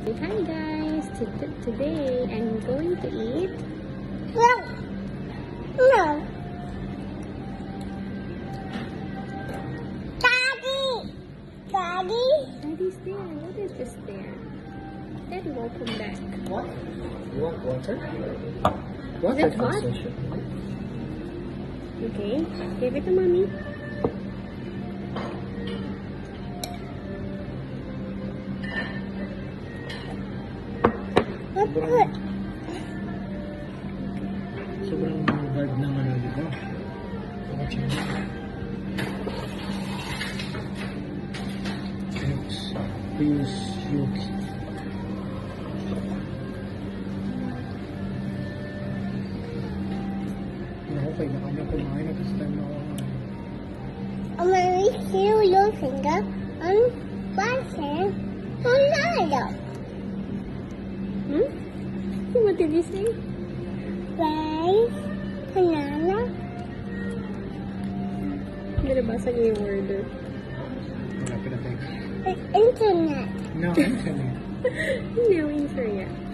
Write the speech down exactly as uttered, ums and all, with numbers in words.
Hi guys, T today I'm going to eat. No. No. Daddy. Daddy. Daddy's there. What is this there? Daddy, welcome back. What? You want water? Water Is it hot? translation. Okay, give it to mommy. What's good? Sobrang bad ng ano dito. It's please yuki. Ako kay na kanya kumain at this time na ako. I'm going to see your finger on button. Banana. Hmm? What did you say? Rice. Banana. Hindi nabasa niyo yung order. Wala pa na tayo. Internet. No, internet. Hindi, I'm sure yeah.